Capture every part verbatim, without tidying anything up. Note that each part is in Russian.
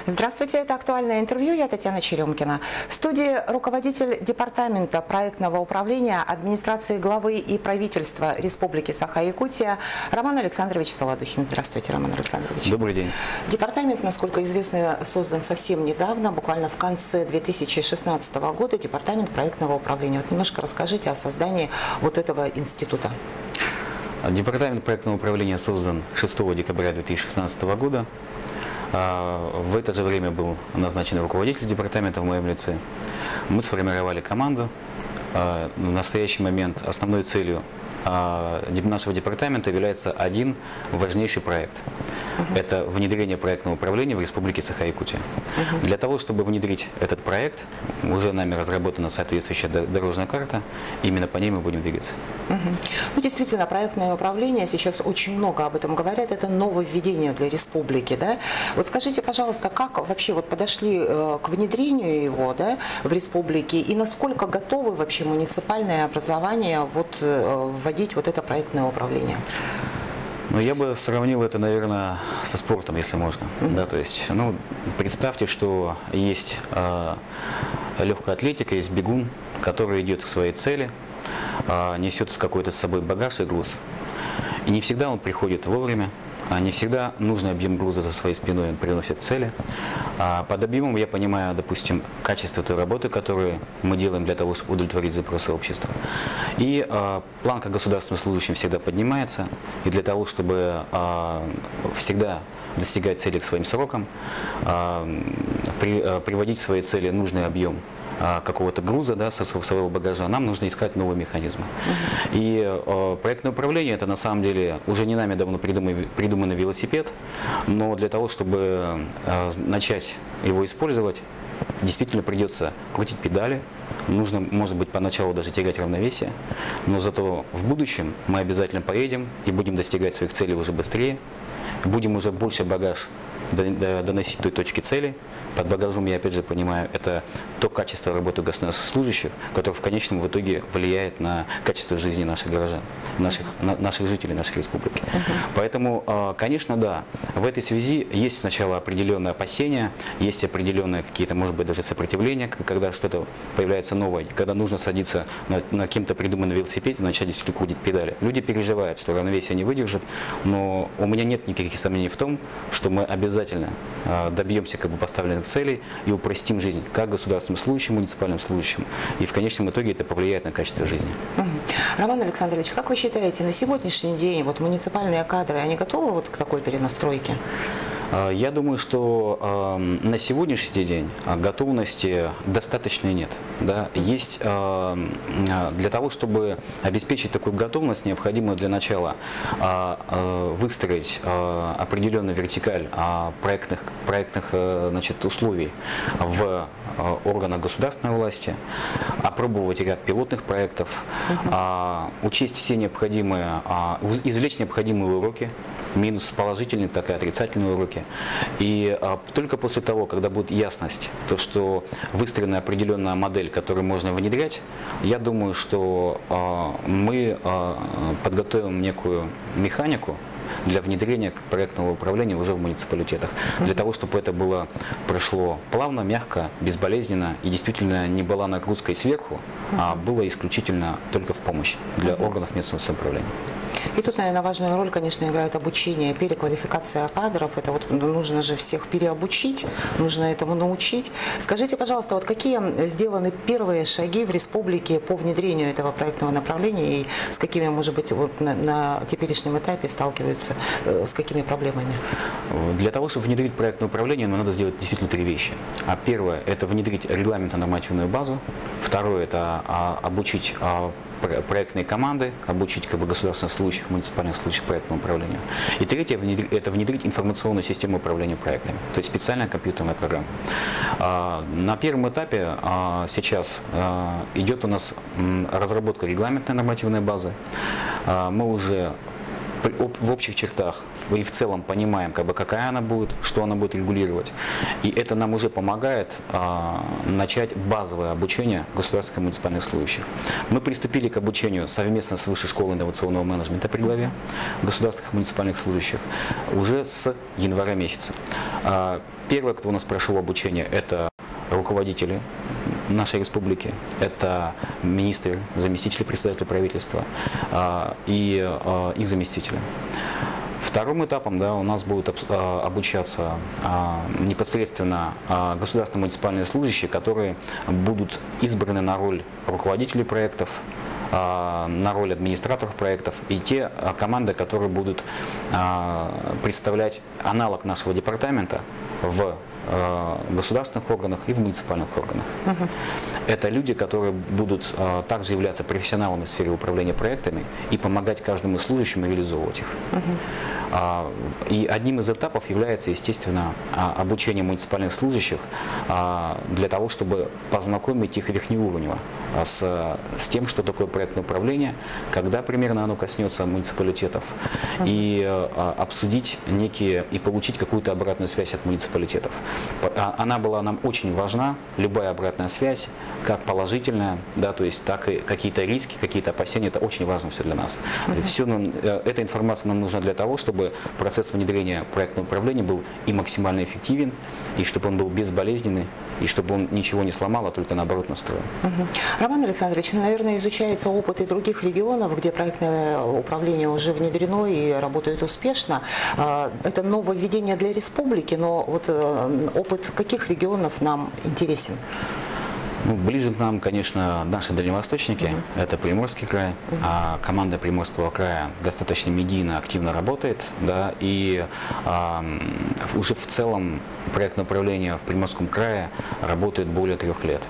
Здравствуйте, это «Актуальное интервью», я Татьяна Черемкина. В студии руководитель департамента проектного управления администрации главы и правительства Республики Саха-Якутия Роман Александрович Солодухин. Здравствуйте, Роман Александрович. Добрый день. Департамент, насколько известно, создан совсем недавно, буквально в конце две тысячи шестнадцатого года, департамент проектного управления. Вот немножко расскажите о создании вот этого института. Департамент проектного управления создан шестого декабря две тысячи шестнадцатого года. В это же время был назначен руководитель департамента в моем лице. Мы сформировали команду. В настоящий момент основной целью нашего департамента является один важнейший проект. Это внедрение проектного управления в Республике Саха-Якутия. Uh-huh. Для того, чтобы внедрить этот проект, уже нами разработана соответствующая дорожная карта, именно по ней мы будем двигаться. Uh-huh. Ну, действительно, проектное управление, сейчас очень много об этом говорят, это нововведение для республики. Да? Вот скажите, пожалуйста, как вообще вот подошли э, к внедрению его, да, в республике, и насколько готовы вообще муниципальные образования вот, э, вводить вот это проектное управление? Ну, я бы сравнил это, наверное, со спортом, если можно. Mm-hmm. Да, то есть, ну, представьте, что есть э, легкая атлетика, есть бегун, который идет к своей цели, э, несет с какой-то с собой багаж и груз. И не всегда он приходит вовремя, а не всегда нужный объем груза за своей спиной он приносит к цели. А под объемом я понимаю, допустим, качество той работы, которую мы делаем для того, чтобы удовлетворить запросы общества. И а, планка государственным служащим всегда поднимается. И для того, чтобы а, всегда достигать цели к своим срокам, а, при, а, приводить свои цели нужный объем какого-то груза, да, со своего багажа, нам нужно искать новые механизмы. Uh-huh. И э, проектное управление — это на самом деле уже не нами давно придуманный, придуманный велосипед, но для того, чтобы э, начать его использовать, действительно придется крутить педали, нужно, может быть, поначалу даже терять равновесие, но зато в будущем мы обязательно поедем и будем достигать своих целей уже быстрее, будем уже больше багаж доносить до той точки цели. Под багажом, я опять же понимаю, это то качество работы государственных служащих, которое в конечном в итоге влияет на качество жизни наших горожан, наших, на, наших жителей нашей республики. Uh-huh. Поэтому, конечно, да, в этой связи есть сначала определенные опасения, есть определенные какие-то, может быть, даже сопротивления, когда что-то появляется новое, когда нужно садиться на, на кем-то придуманном велосипеде и начать действительно крутить педали. Люди переживают, что равновесие не выдержит, но у меня нет никаких сомнений в том, что мы обязательно добьемся как бы поставленных целей и упростим жизнь как государственным служащим, муниципальным служащим. И в конечном итоге это повлияет на качество жизни. Угу. Роман Александрович, как вы считаете, на сегодняшний день вот муниципальные кадры, они готовы вот к такой перенастройке? Я думаю, что э, на сегодняшний день готовности достаточно нет. Да? Есть э, для того, чтобы обеспечить такую готовность, необходимо для начала э, э, выстроить э, определенную вертикаль э, проектных, проектных э, значит, условий в э, органах государственной власти, опробовать ряд пилотных проектов, uh-huh. э, учесть все необходимые, э, извлечь необходимые уроки, минус положительные, так и отрицательные уроки. И а, только после того, когда будет ясность, то, что выстроена определенная модель, которую можно внедрять, я думаю, что а, мы а, подготовим некую механику для внедрения проектного управления уже в муниципалитетах. Для того, чтобы это было прошло плавно, мягко, безболезненно и действительно не была нагрузкой сверху, а было исключительно только в помощь для органов местного самоуправления. И тут, наверное, важную роль, конечно, играет обучение, переквалификация кадров. Это вот нужно же всех переобучить, нужно этому научить. Скажите, пожалуйста, вот какие сделаны первые шаги в республике по внедрению этого проектного направления и с какими, может быть, вот на, на теперешнем этапе сталкиваются, э, с какими проблемами? Для того, чтобы внедрить проектное управление, нам надо сделать действительно три вещи. А первое – это внедрить регламентно-нормативную базу. Второе – это а, обучить а, проектные команды, обучить как бы государственных служащих, муниципальных служащих проектного управления. И третье – это внедрить информационную систему управления проектами, то есть специальная компьютерная программа. На первом этапе сейчас идет у нас разработка регламентной нормативной базы. Мы уже в общих чертах и в целом понимаем, как бы, какая она будет, что она будет регулировать. И это нам уже помогает а, начать базовое обучение государственных и муниципальных служащих. Мы приступили к обучению совместно с Высшей школой инновационного менеджмента при главе государственных и муниципальных служащих уже с января месяца. А, первое, кто у нас прошел обучение, это руководители нашей республики, это министры, заместители председателя правительства а, и а, их заместители. Вторым этапом, да, у нас будут а, обучаться а, непосредственно а, государственные муниципальные служащие, которые будут избраны на роль руководителей проектов, а, на роль администраторов проектов, и те а, команды, которые будут а, представлять аналог нашего департамента в государственных органах и в муниципальных органах. Uh-huh. Это люди, которые будут а, также являться профессионалами в сфере управления проектами и помогать каждому служащему реализовывать их. Uh-huh. а, и одним из этапов является, естественно, а, обучение муниципальных служащих а, для того, чтобы познакомить их верхнеуровнево а, с, с тем, что такое проектное управление, когда примерно оно коснется муниципалитетов, uh-huh. и а, обсудить некие и получить какую-то обратную связь от муниципалитетов. Она была нам очень важна, любая обратная связь, как положительная, да, то есть так и какие-то риски, какие-то опасения, это очень важно все для нас. Uh-huh. Все нам, эта информация нам нужна для того, чтобы процесс внедрения проектного управления был и максимально эффективен, и чтобы он был безболезненный, и чтобы он ничего не сломал, а только наоборот настроил. Uh-huh. Роман Александрович, наверное, изучается опыт и других регионов, где проектное управление уже внедрено и работает успешно. Это нововведение для республики, но вот опыт каких регионов нам интересен? Ну, ближе к нам, конечно, наши дальневосточники, uh-huh. это Приморский край. Uh-huh. А команда Приморского края достаточно медийно, активно работает, да, и а, уже в целом проектное управление в Приморском крае работает более трех лет.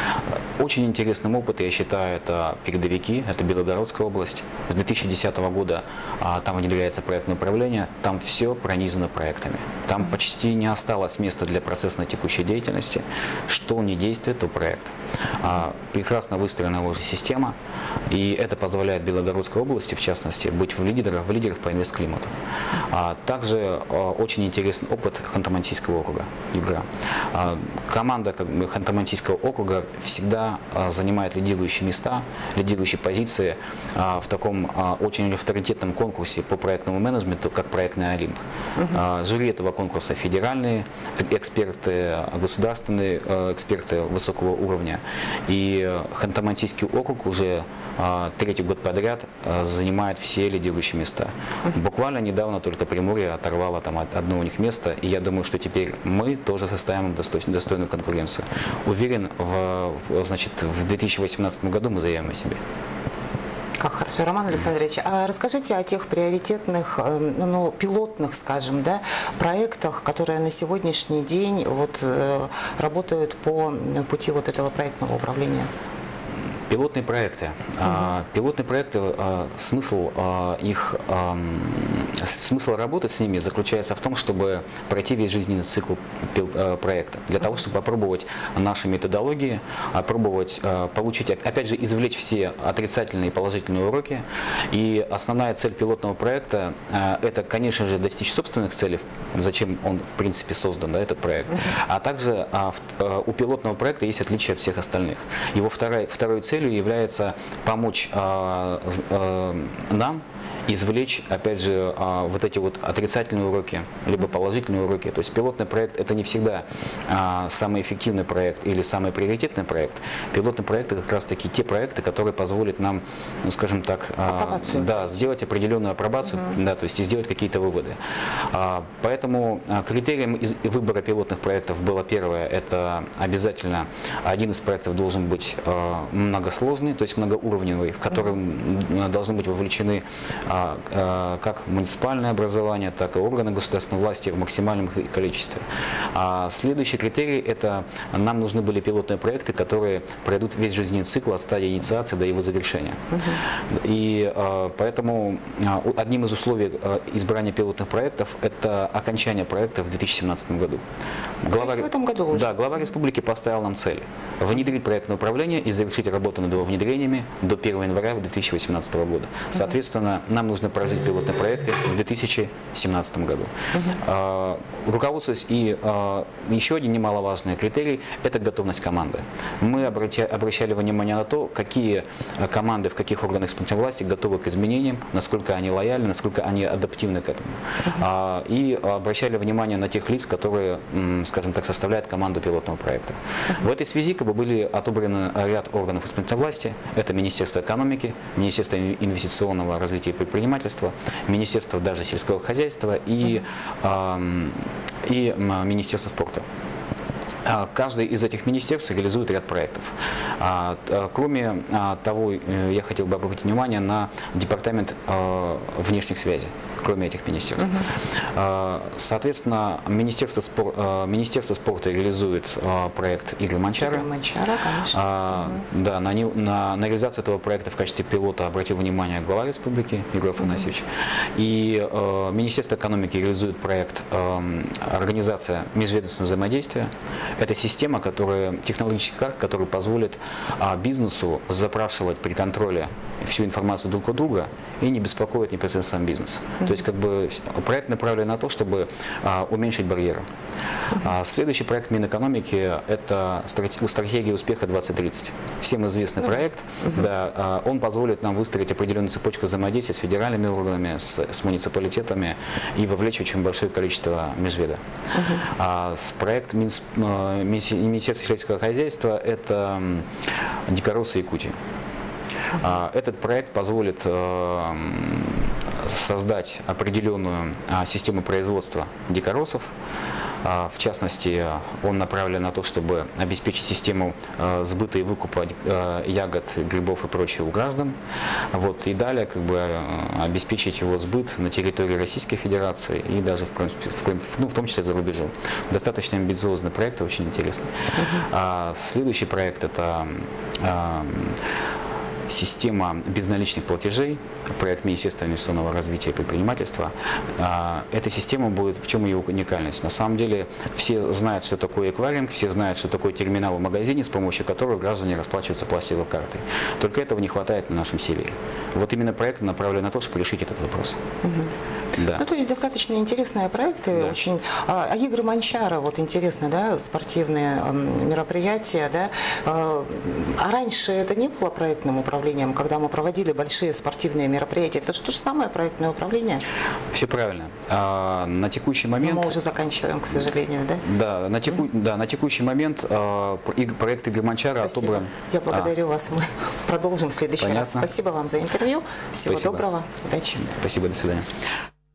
Очень интересным опытом, я считаю, это передовики, это Белгородская область. С две тысячи десятого года а, там внедряется проектное управление, там все пронизано проектами. Там почти не осталось места для процессной текущей деятельности. Что не действует, то проект. А, прекрасно выстроена уже система, и это позволяет Белгородской области, в частности, быть в лидерах, в лидерах по инвестклимату. А, также а, очень интересный опыт Ханты-Мансийского округа, Югра. А, команда как бы, Ханты-Мансийского округа всегда а, занимает лидирующие места, лидирующие позиции а, в таком а, очень авторитетном конкурсе по проектному менеджменту, как проектный Олимп. Uh-huh. а, жюри этого конкурса федеральные эксперты, государственные а, эксперты высокого уровня. И Ханты-Мансийский округ уже а, третий год подряд а, занимает все лидирующие места. Uh-huh. Буквально недавно только Приморье оторвало там одно у них место, и я думаю, что теперь мы тоже составим достойную, достойную конкуренцию. Уверен, в, значит, в две тысячи восемнадцатом году мы заявим о себе. Как хорошо, Роман Александрович, а расскажите о тех приоритетных, ну, пилотных, скажем, да, проектах, которые на сегодняшний день вот, работают по пути вот этого проектного управления. Пилотные проекты. Uh-huh. а, пилотные проекты, а, смысл а, их, а, смысл работы с ними заключается в том, чтобы пройти весь жизненный цикл пил, а, проекта. Для uh-huh. того, чтобы попробовать наши методологии, попробовать а, получить, опять же, извлечь все отрицательные и положительные уроки. И основная цель пилотного проекта а, это, конечно же, достичь собственных целей, зачем он, в принципе, создан, да, этот проект. Uh-huh. А также а, в, а, у пилотного проекта есть отличие от всех остальных. Его вторая, второй цель является помочь э, э, нам извлечь, опять же, э, вот эти вот отрицательные уроки, либо положительные уроки. То есть пилотный проект это не всегда э, самый эффективный проект или самый приоритетный проект. Пилотный проект это как раз таки те проекты, которые позволят нам, ну, скажем так, э, да, сделать определенную апробацию, угу. да, то есть и сделать какие-то выводы. Э, поэтому э, критерием из выбора пилотных проектов было первое, это обязательно один из проектов должен быть э, многосложный, то есть многоуровневый, в котором угу. должны быть вовлечены э, как муниципальное образование, так и органы государственной власти в максимальном количестве. А следующий критерий – это нам нужны были пилотные проекты, которые пройдут весь жизненный цикл от стадии инициации до его завершения. Uh-huh. И а, поэтому а, одним из условий а, избрания пилотных проектов – это окончание проекта в две тысячи семнадцатом году. Глава, в этом году уже? Да, глава республики поставил нам цель – внедрить проектное управление и завершить работу над его внедрениями до первого января две тысячи восемнадцатого года. Uh-huh. Соответственно, нам нам нужно прожить пилотные проекты в две тысячи семнадцатом году. Uh-huh. Руководствуясь и uh, еще один немаловажный критерий – это готовность команды. Мы обратя, обращали внимание на то, какие команды в каких органах исполнительной власти готовы к изменениям, насколько они лояльны, насколько они адаптивны к этому. Uh-huh. uh, и обращали внимание на тех лиц, которые, скажем так, составляют команду пилотного проекта. Uh-huh. В этой связи как бы, были отобраны ряд органов исполнительной власти. Это Министерство экономики, Министерство инвестиционного развития и предпринимательства, Министерство даже сельского хозяйства и, uh-huh. э, и Министерство спорта. Каждый из этих министерств реализует ряд проектов. Кроме того, я хотел бы обратить внимание на департамент внешних связей, кроме этих министерств. Uh-huh. Соответственно, Министерство, спор... Министерство спорта реализует проект «Игры Манчара». Игры Манчара, конечно. Uh-huh. Да, на, на, на реализацию этого проекта в качестве пилота обратил внимание глава республики Егор Афанасьевич. Uh-huh. И uh, Министерство экономики реализует проект uh, «Организация межведомственного взаимодействия». Это система, которая, технологический карт, который позволит а, бизнесу запрашивать при контроле всю информацию друг у друга и не беспокоить непосредственно сам бизнес. Mm-hmm. То есть как бы проект направлен на то, чтобы а, уменьшить барьеры. Mm-hmm. а, следующий проект Минэкономики – это стратегия успеха двадцать тридцать. Всем известный mm-hmm. проект. Mm-hmm. Да, а, он позволит нам выстроить определенную цепочку взаимодействия с федеральными органами, с, с муниципалитетами и вовлечь очень большое количество межведа. Mm-hmm. а, с проект Минс, Министерства сельского хозяйства – это дикоросы Якутии. Этот проект позволит создать определенную систему производства дикоросов. В частности, он направлен на то, чтобы обеспечить систему сбыта и выкупа ягод, грибов и прочего у граждан. Вот, и далее как бы, обеспечить его сбыт на территории Российской Федерации и даже в, в, ну, в том числе за рубежом. Достаточно амбициозный проект, очень интересный. Uh-huh. Следующий проект – это система безналичных платежей, проект Министерства инвестиционного развития и предпринимательства. Эта система будет, в чем ее уникальность? На самом деле все знают, что такое эквайринг, все знают, что такое терминал в магазине, с помощью которого граждане расплачиваются пластиковой картой. Только этого не хватает на нашем севере. Вот именно проект направлен на то, чтобы решить этот вопрос. Угу. Да. Ну, то есть достаточно интересные проекты. Да. Очень, а, а игры Манчара, вот интересно, да, спортивные а, мероприятия, да. А, а раньше это не было проектным управлением, когда мы проводили большие спортивные мероприятия? Это же то же самое проектное управление? Все правильно. А, на текущий момент... Но мы уже заканчиваем, к сожалению, да? Да, на, теку... mm-hmm. да, на текущий момент а, проект игры Манчара отобран. Я благодарю а. вас. Мы продолжим в следующий Понятно. раз. Спасибо вам за интервью. Всего Спасибо. Доброго. Удачи. Спасибо. До свидания.